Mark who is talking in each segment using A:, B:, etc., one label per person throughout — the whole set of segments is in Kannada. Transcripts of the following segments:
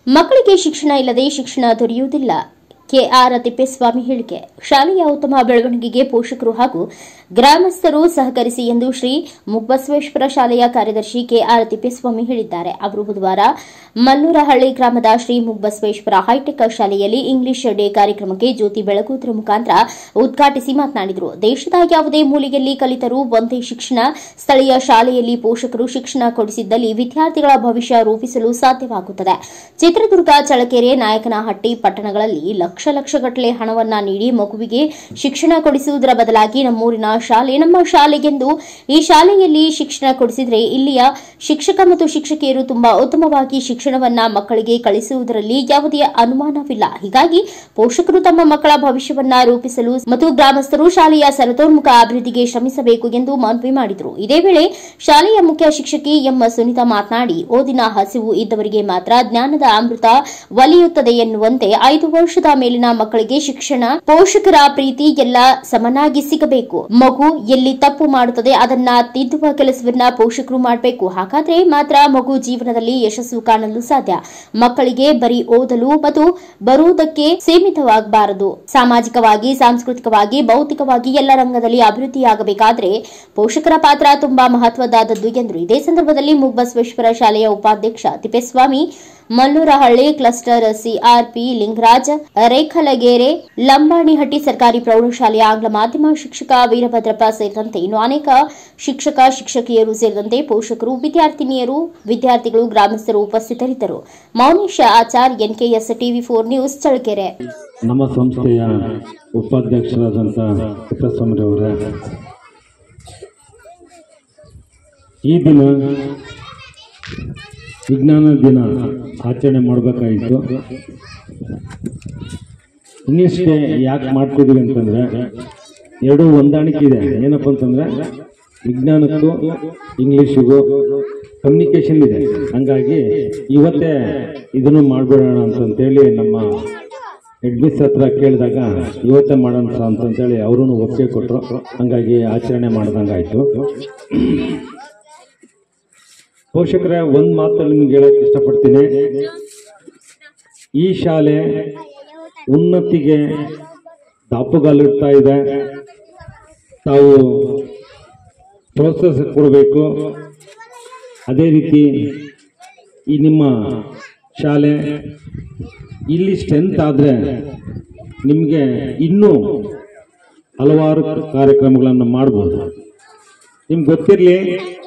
A: ಮಕ್ಕಳಿಗೆ ಶಿಕ್ಷಣ ಇಲ್ಲದೆ ಶಿಕ್ಷಣ ದೊರೆಯುವುದಿಲ್ಲ. ಕೆಆರ್ ತಿಪ್ಪೇಸ್ವಾಮಿ ಹೇಳಿಕೆ. ಶಾಲೆಯ ಉತ್ತಮ ಬೆಳವಣಿಗೆಗೆ ಪೋಷಕರು ಹಾಗೂ ಗ್ರಾಮಸ್ಥರು ಸಹಕರಿಸಿ ಎಂದು ಶ್ರೀ ಮುಗ್ಬಸವೇಶ್ವರ ಶಾಲೆಯ ಕಾರ್ಯದರ್ಶಿ ಕೆಆರ್ ತಿಪ್ಪೇಸ್ವಾಮಿ ಹೇಳಿದ್ದಾರೆ. ಅವರು ಬುಧವಾರ ಮಲ್ಲೂರಹಳ್ಳಿ ಗ್ರಾಮದ ಶ್ರೀ ಮುಗ್ಬಸವೇಶ್ವರ ಹೈಟೆಕ್ ಶಾಲೆಯಲ್ಲಿ ಇಂಗ್ಲಿಷ್ ಡೇ ಕಾರ್ಯಕ್ರಮಕ್ಕೆ ಜ್ಯೋತಿ ಬೆಳಗುವುದರ ಮುಖಾಂತರ ಉದ್ಘಾಟಿಸಿ ಮಾತನಾಡಿದರು. ದೇಶದ ಯಾವುದೇ ಮೂಲೆಯಲ್ಲಿ ಕಲಿತರೂ ಒಂದೇ ಶಿಕ್ಷಣ. ಸ್ಥಳೀಯ ಶಾಲೆಯಲ್ಲಿ ಪೋಷಕರು ಶಿಕ್ಷಣ ಕೊಡಿಸಿದ್ದಲ್ಲಿ ವಿದ್ಯಾರ್ಥಿಗಳ ಭವಿಷ್ಯ ರೂಪಿಸಲು ಸಾಧ್ಯವಾಗುತ್ತದೆ. ಚಿತ್ರದುರ್ಗ, ಚಳ್ಳಕೆರೆ, ನಾಯಕನಹಟ್ಟಿ ಪಟ್ಟಣಗಳಲ್ಲಿ ಲಕ್ಷಗಟ್ಟಲೆ ಹಣವನ್ನ ನೀಡಿ ಮಗುವಿಗೆ ಶಿಕ್ಷಣ ಕೊಡಿಸುವುದರ ಬದಲಾಗಿ ನಮ್ಮೂರಿನ ಶಾಲೆ ನಮ್ಮ ಶಾಲೆಗೆಂದು ಈ ಶಾಲೆಯಲ್ಲಿ ಶಿಕ್ಷಣ ಕೊಡಿಸಿದರೆ ಇಲ್ಲಿಯ ಶಿಕ್ಷಕ ಮತ್ತು ಶಿಕ್ಷಕಿಯರು ತುಂಬಾ ಉತ್ತಮವಾಗಿ ಶಿಕ್ಷಣವನ್ನ ಮಕ್ಕಳಿಗೆ ಕಳಿಸುವುದರಲ್ಲಿ ಯಾವುದೇ ಅನುಮಾನವಿಲ್ಲ. ಹೀಗಾಗಿ ಪೋಷಕರು ತಮ್ಮ ಮಕ್ಕಳ ಭವಿಷ್ಯವನ್ನ ರೂಪಿಸಲು ಮತ್ತು ಗ್ರಾಮಸ್ಥರು ಶಾಲೆಯ ಸರ್ವತೋನ್ಮುಖ ಅಭಿವೃದ್ಧಿಗೆ ಶ್ರಮಿಸಬೇಕು ಎಂದು ಮನವಿ ಮಾಡಿದರು. ಇದೇ ವೇಳೆ ಶಾಲೆಯ ಮುಖ್ಯ ಶಿಕ್ಷಕಿ ಎಂ ಸುನೀತಾ ಮಾತನಾಡಿ, ಓದಿನ ಹಸಿವು ಇದ್ದವರಿಗೆ ಮಾತ್ರ ಜ್ಞಾನದ ಅಮೃತ ಒಲಿಯುತ್ತದೆ ಎನ್ನುವಂತೆ 5 ವರ್ಷದ ಮೇಲಿನ ಮಕ್ಕಳಿಗೆ ಶಿಕ್ಷಣ ಪೋಷಕರ ಪ್ರೀತಿ ಎಲ್ಲ ಸಮನಾಗಿ ಸಿಗಬೇಕು. ಮಗು ಎಲ್ಲಿ ತಪ್ಪು ಮಾಡುತ್ತದೆ ಅದನ್ನ ತಿದ್ದುವ ಕೆಲಸವನ್ನ ಪೋಷಕರು ಮಾಡಬೇಕು. ಹಾಗಾದ್ರೆ ಮಾತ್ರ ಮಗು ಜೀವನದಲ್ಲಿ ಯಶಸ್ಸು ಕಾಣಲು ಸಾಧ್ಯ. ಮಕ್ಕಳಿಗೆ ಬರೀ ಓದಲು ಮತ್ತು ಬರುವುದಕ್ಕೆ ಸೀಮಿತವಾಗಬಾರದು. ಸಾಮಾಜಿಕವಾಗಿ, ಸಾಂಸ್ಕೃತಿಕವಾಗಿ, ಭೌತಿಕವಾಗಿ ಎಲ್ಲ ರಂಗದಲ್ಲಿ ಅಭಿವೃದ್ಧಿಯಾಗಬೇಕಾದ್ರೆ ಪೋಷಕರ ಪಾತ್ರ ತುಂಬಾ ಮಹತ್ವದಾದದ್ದು ಎಂದರು. ಇದೇ ಸಂದರ್ಭದಲ್ಲಿ ಮುಗ್ಬಸವೇಶ್ವರ ಶಾಲೆಯ ಉಪಾಧ್ಯಕ್ಷ ತಿಪ್ಪೇಸ್ವಾಮಿ, ಮಲ್ಲೂರಹಳ್ಳಿ ಕ್ಲಸ್ಟರ್ ಸಿಆರ್ಪಿ ಲಿಂಗರಾಜ್, ರೇಖಲಗೆರೆ, ಲಂಬಾಣಿಹಟ್ಟಿ ಸರ್ಕಾರಿ ಪ್ರೌಢಶಾಲೆಯ ಆಂಗ್ಲ ಮಾಧ್ಯಮ ಶಿಕ್ಷಕ ವೀರಭದ್ರಪ್ಪ ಸೇರಿದಂತೆ ಇನ್ನು ಅನೇಕ ಶಿಕ್ಷಕ ಶಿಕ್ಷಕಿಯರು ಸೇರಿದಂತೆ ಪೋಷಕರು, ವಿದ್ಯಾರ್ಥಿನಿಯರು, ವಿದ್ಯಾರ್ಥಿಗಳು, ಗ್ರಾಮಸ್ಥರು ಉಪಸ್ಥಿತರಿದ್ದರು. ಮೌನೇಶ ಆಚಾರ್, ಎನ್ಕೆಎಸ್ ಟಿವಿ4 ನ್ಯೂಸ್, ಚಳ್ಳಕೆರೆ.
B: ನಮ್ಮ ಸಂಸ್ಥೆಯ ಉಪಾಧ್ಯಕ್ಷರಾದಂಥ ತಿಪ್ಪೇಸ್ವಾಮಿರವರೇ, ಈ ದಿನ ವಿಜ್ಞಾನ ದಿನ ಆಚರಣೆ ಮಾಡಬೇಕಾಯಿತು. ಇಂಗ್ಲೀಷ್ ಡೇ ಯಾಕೆ ಮಾಡ್ತಿದ್ದೀವಿ ಅಂತಂದರೆ ಎರಡೂ ಹೊಂದಾಣಿಕೆ ಇದೆ. ಏನಪ್ಪ ಅಂತಂದರೆ ವಿಜ್ಞಾನಕ್ಕೂ ಇಂಗ್ಲೀಷಿಗೂ ಕಮ್ಯುನಿಕೇಷನ್ ಇದೆ. ಹಂಗಾಗಿ ಇವತ್ತೇ ಇದನ್ನು ಮಾಡಿಬಿಡೋಣ ಅಂತಂತೇಳಿ ನಮ್ಮ ಹೆಡ್ಮಿಸ್ ಹತ್ರ ಕೇಳಿದಾಗ ಇವತ್ತೇ ಮಾಡೋಣ ಅಂತಂತೇಳಿ ಅವರೂ ಒಪ್ಪಿಗೆ ಕೊಟ್ಟರು. ಹಂಗಾಗಿ ಆಚರಣೆ ಮಾಡ್ದಂಗಾಯಿತು. ಪೋಷಕರೇ, ಒಂದು ಮಾತಲ್ಲಿ ನಿಮ್ಗೆ ಹೇಳೋಕ್ಕೆ ಇಷ್ಟಪಡ್ತೀನಿ. ಈ ಶಾಲೆ ಉನ್ನತಿಗೆ ದಾಪುಗಾಲಿಡ್ತಾ ಇದೆ. ತಾವು ಪ್ರೋತ್ಸಾಹ ಕೊಡಬೇಕು. ಅದೇ ರೀತಿ ಈ ನಿಮ್ಮ ಶಾಲೆ ಇಲ್ಲಿ ಸ್ಟ್ರೆಂತ್ ಆದರೆ ನಿಮಗೆ ಇನ್ನೂ ಹಲವಾರು ಕಾರ್ಯಕ್ರಮಗಳನ್ನು ಮಾಡ್ಬೋದು. ನಿಮ್ಗೆ ಗೊತ್ತಿರಲಿ,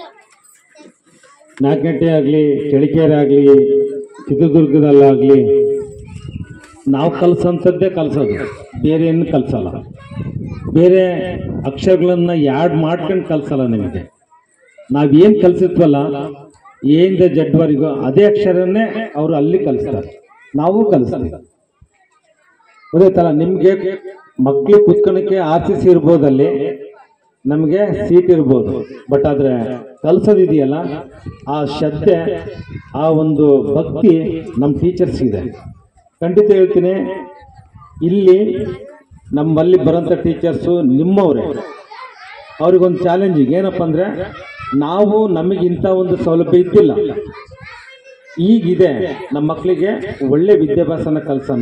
B: ನಾಗನಹಟ್ಟಿ ಆಗಲಿ, ಚಳ್ಳಕೆರೆ ಆಗಲಿ, ಚಿತ್ರದುರ್ಗದಲ್ಲಾಗಲಿ ನಾವು ಕಲಿಸೋಂಥದ್ದೇ ಕಲಿಸೋದು, ಬೇರೆ ಏನು ಕಲಿಸಲ್ಲ. ಬೇರೆ ಅಕ್ಷರಗಳನ್ನು ಯಾಡ್ ಮಾಡ್ಕೊಂಡು ಕಲಿಸಲ್ಲ. ನಿಮಗೆ ನಾವೇನು ಕಲಿಸಿದ್ವಲ್ಲ ಏಯಿಂದ ಜಡ್ವರೆಗೂ ಅದೇ ಅಕ್ಷರನ್ನೇ ಅವರು ಅಲ್ಲಿ ಕಲಿಸ್ತಾರೆ, ನಾವು ಕಲಿಸ್ತೀವಿ. ಅದೇ ಥರ ನಿಮಗೆ ಮಕ್ಕಳು ಕುತ್ಕೊಳಕ್ಕೆ ಆರ್ಸಿಸಿ ಇರ್ಬೋದಲ್ಲಿ, ನಮಗೆ ಸೀಟ್ ಇರ್ಬೋದು. ಬಟ್ ಆದರೆ ಕಲಿಸೋದಿದೆಯಲ್ಲ, ಆ ಶ್ರದ್ಧೆ, ಆ ಒಂದು ಭಕ್ತಿ ನಮ್ಮ ಟೀಚರ್ಸ್ಗಿದೆ. ಖಂಡಿತ ಹೇಳ್ತೀನಿ, ಇಲ್ಲಿ ನಮ್ಮಲ್ಲಿ ಬರೋಂಥ ಟೀಚರ್ಸು ನಿಮ್ಮವರೇ. ಅವ್ರಿಗೊಂದು ಚಾಲೆಂಜಿಂಗ್ ಏನಪ್ಪ ಅಂದರೆ, ನಮಗಿಂಥ ಒಂದು ಸೌಲಭ್ಯ ಇದ್ದಿಲ್ಲ, ಈಗಿದೆ. ನಮ್ಮ ಮಕ್ಕಳಿಗೆ ಒಳ್ಳೆ ವಿದ್ಯಾಭ್ಯಾಸನ ಕಲಿಸೋಣ.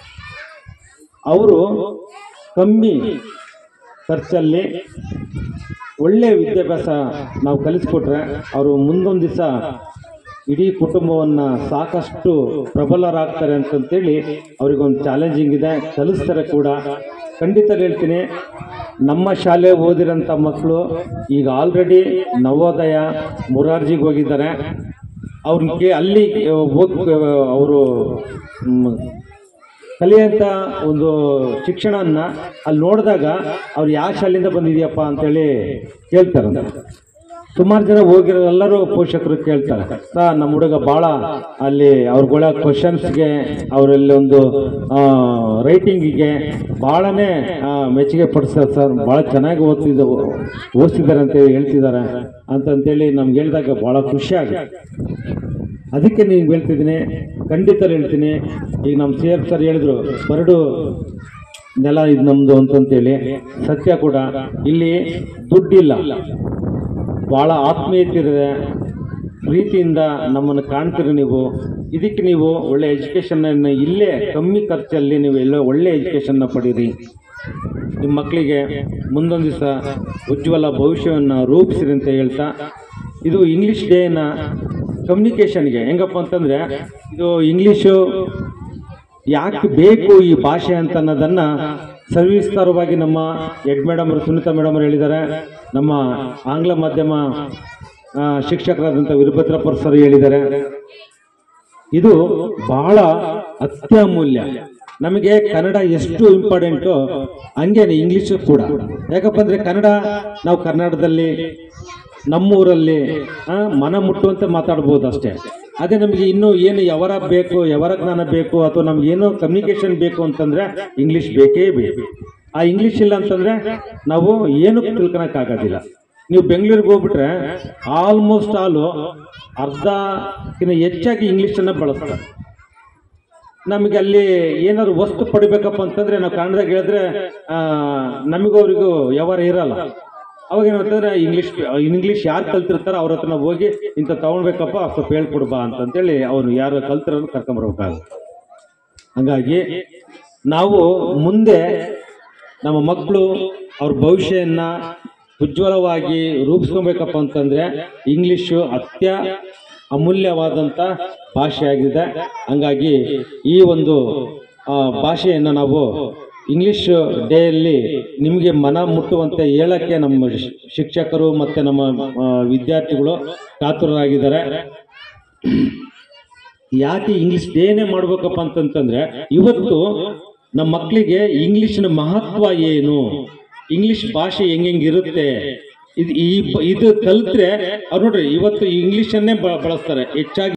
B: ಅವರು ಕಮ್ಮಿ ಖರ್ಚಲ್ಲಿ ಒಳ್ಳೆಯ ವಿದ್ಯಾಭ್ಯಾಸ ನಾವು ಕಲಿಸ್ಕೊಟ್ರೆ ಅವರು ಮುಂದೊಂದು ದಿವಸ ಇಡೀ ಕುಟುಂಬವನ್ನು ಸಾಕಷ್ಟು ಪ್ರಬಲರಾಗ್ತಾರೆ ಅಂತಂತೇಳಿ ಅವರಿಗೊಂದು ಚಾಲೆಂಜಿಂಗ್ ಇದೆ. ಕಲಿಸ್ತಾರೆ ಕೂಡ. ಖಂಡಿತ ಹೇಳ್ತೀನಿ, ನಮ್ಮ ಶಾಲೆ ಓದಿರೋಂಥ ಮಕ್ಕಳು ಈಗ ಆಲ್ರೆಡಿ ನವೋದಯ, ಮೊರಾರ್ಜಿಗೆ ಹೋಗಿದ್ದಾರೆ. ಅವ್ರಿಗೆ ಅಲ್ಲಿ ಅವರು ಕಲಿಯೋಂಥ ಒಂದು ಶಿಕ್ಷಣವನ್ನು ಅಲ್ಲಿ ನೋಡಿದಾಗ ಅವ್ರು ಯಾವ ಶಾಲೆಯಿಂದ ಬಂದಿದೆಯಪ್ಪ ಅಂತೇಳಿ ಕೇಳ್ತಾರೆ. ಸುಮಾರು ಜನ ಹೋಗಿರೋ ಎಲ್ಲರೂ ಪೋಷಕರು ಕೇಳ್ತಾರೆ, ನಮ್ಮ ಹುಡುಗ ಭಾಳ ಅಲ್ಲಿ ಅವ್ರಗಳ ಕ್ವಶನ್ಸ್ಗೆ, ಅವರಲ್ಲಿ ಒಂದು ರೈಟಿಂಗಿಗೆ ಭಾಳನೇ ಮೆಚ್ಚುಗೆ ಪಡಿಸ್ತಾರೆ ಸರ್, ಭಾಳ ಚೆನ್ನಾಗಿ ಓದಿಸಿದ್ದಾರೆ ಅಂತೇಳಿ ಹೇಳ್ತಿದ್ದಾರೆ ಅಂತಂತೇಳಿ ನಮ್ಗೆ ಹೇಳಿದಾಗ ಭಾಳ ಖುಷಿ ಆಗುತ್ತೆ. ಅದಕ್ಕೆ ನೀವು ಹೇಳ್ತಿದ್ದೀನಿ, ಖಂಡಿತ ಹೇಳ್ತೀನಿ. ಈಗ ನಮ್ಮ CF ಸರ್ ಹೇಳಿದ್ರು, ಬರಡು ನೆಲ ಇದು ನಮ್ಮದು ಅಂತಂತೇಳಿ. ಸತ್ಯ ಕೂಡ. ಇಲ್ಲಿ ದುಡ್ಡಿಲ್ಲ, ಭಾಳ ಆತ್ಮೀಯತೆ ಇದೆ. ಪ್ರೀತಿಯಿಂದ ನಮ್ಮನ್ನು ಕಾಣ್ತೀರಿ ನೀವು. ಇದಕ್ಕೆ ನೀವು ಒಳ್ಳೆ ಎಜುಕೇಷನ್ನ ಇಲ್ಲೇ ಕಮ್ಮಿ ಖರ್ಚಲ್ಲಿ ನೀವು ಎಲ್ಲೋ ಒಳ್ಳೆ ಎಜುಕೇಷನ್ನ ಪಡೀರಿ. ನಿಮ್ಮ ಮಕ್ಕಳಿಗೆ ಮುಂದೊಂದು ದಿವಸ ಉಜ್ವಲ ಭವಿಷ್ಯವನ್ನು ರೂಪಿಸಿರಿ ಅಂತ ಹೇಳ್ತಾ, ಇದು ಇಂಗ್ಲೀಷ್ ಡೇನ ಕಮ್ಯುನಿಕೇಷನ್ಗೆ ಹೆಂಗಪ್ಪ ಅಂತಂದರೆ, ಇದು ಇಂಗ್ಲೀಷು ಯಾಕೆ ಬೇಕು ಈ ಭಾಷೆ ಅಂತ ಅನ್ನೋದನ್ನು ಸವಿಸ್ತಾರವಾಗಿ ನಮ್ಮ ಹೆಡ್ ಮೇಡಮರು ಸುನೀತಾ ಮೇಡಮರು ಹೇಳಿದ್ದಾರೆ. ನಮ್ಮ ಆಂಗ್ಲ ಮಾಧ್ಯಮ ಶಿಕ್ಷಕರಾದಂಥ ವೀರಭದ್ರಪ್ಪ ಸರ್ ಹೇಳಿದ್ದಾರೆ. ಇದು ಬಹಳ ಅತ್ಯಮೂಲ್ಯ. ನಮಗೆ ಕನ್ನಡ ಎಷ್ಟು ಇಂಪಾರ್ಟೆಂಟು ಹಂಗೇನೆ ಇಂಗ್ಲೀಷು ಕೂಡ. ಯಾಕಪ್ಪ ಅಂದರೆ ಕನ್ನಡ ನಾವು ಕರ್ನಾಟಕದಲ್ಲಿ ನಮ್ಮೂರಲ್ಲಿ ಮನ ಮುಟ್ಟುವಂತೆ ಮಾತಾಡ್ಬೋದು ಅಷ್ಟೇ. ಅದೇ ನಮಗೆ ಇನ್ನೂ ಏನು ಯವರ ಬೇಕು, ಯವರ ಜ್ಞಾನ ಬೇಕು, ಅಥವಾ ನಮಗೇನೋ ಕಮ್ಯುನಿಕೇಷನ್ ಬೇಕು ಅಂತಂದರೆ ಇಂಗ್ಲೀಷ್ ಬೇಕೇ ಬೇಕು. ಆ ಇಂಗ್ಲೀಷ್ ಇಲ್ಲ ಅಂತಂದರೆ ನಾವು ಏನು ತಿಳ್ಕೊಳಕ್ಕಾಗೋದಿಲ್ಲ. ನೀವು ಬೆಂಗಳೂರಿಗೆ ಹೋಗ್ಬಿಟ್ರೆ ಆಲ್ಮೋಸ್ಟ್ ಅರ್ಧಕ್ಕಿಂತ ಹೆಚ್ಚಾಗಿ ಇಂಗ್ಲೀಷನ್ನು ಬಳಸ್ತಾರೆ. ನಮಗೆ ಅಲ್ಲಿ ಏನಾದ್ರು ವಸ್ತು ಪಡಿಬೇಕಪ್ಪ ಅಂತಂದರೆ ನಾವು ಕನ್ನಡದಾಗ ಹೇಳಿದ್ರೆ ನಮಗೂ ಅವರಿಗೂ ವ್ಯವಹಾರ ಇರಲ್ಲ. ಅವಾಗ ಏನಂತಂದರೆ ಇಂಗ್ಲೀಷ್ ಯಾರು ಕಲ್ತಿರ್ತಾರೋ ಅವ್ರ ಹತ್ರ ನಾವು ಹೋಗಿ ಇಂಥ ತೊಗೊಳ್ಬೇಕಪ್ಪ ಸ್ವಲ್ಪ ಹೇಳ್ಕೊಡ್ಬಾ ಅಂತಂತೇಳಿ ಅವನು ಯಾರು ಕಲ್ತಿರೋದು ಕರ್ಕೊಂಬರ್ಬೇಕಾಗುತ್ತೆ. ಹಾಗಾಗಿ ನಾವು ಮುಂದೆ ನಮ್ಮ ಮಕ್ಕಳು ಅವ್ರ ಭವಿಷ್ಯವನ್ನು ಉಜ್ವಲವಾಗಿ ರೂಪಿಸ್ಕೊಬೇಕಪ್ಪ ಅಂತಂದರೆ ಇಂಗ್ಲೀಷು ಅಮೂಲ್ಯವಾದಂಥ ಭಾಷೆಯಾಗಿದೆ. ಹಂಗಾಗಿ ಈ ಒಂದು ಭಾಷೆಯನ್ನು ನಾವು ಇಂಗ್ಲೀಷ್ ಡೇಯಲ್ಲಿ ನಿಮಗೆ ಮನ ಮುಟ್ಟುವಂತೆ ಹೇಳೋಕ್ಕೆ ನಮ್ಮ ಶಿಕ್ಷಕರು ಮತ್ತು ನಮ್ಮ ವಿದ್ಯಾರ್ಥಿಗಳು ಕಾತುರರಾಗಿದ್ದಾರೆ. ಯಾಕೆ ಇಂಗ್ಲೀಷ್ ಡೇನೇ ಮಾಡ್ಬೇಕಪ್ಪ ಅಂತಂತಂದರೆ, ಇವತ್ತು ನಮ್ಮ ಮಕ್ಕಳಿಗೆ ಇಂಗ್ಲೀಷಿನ ಮಹತ್ವ ಏನು, ಇಂಗ್ಲೀಷ್ ಭಾಷೆ ಹೆಂಗಿರುತ್ತೆ, ಇದು ಕಲಿತ್ರೆ ಅವ್ರು ನೋಡ್ರಿ ಇವತ್ತು ಇಂಗ್ಲೀಷನ್ನೇ ಬಳಸ್ತಾರೆ ಹೆಚ್ಚಾಗಿ.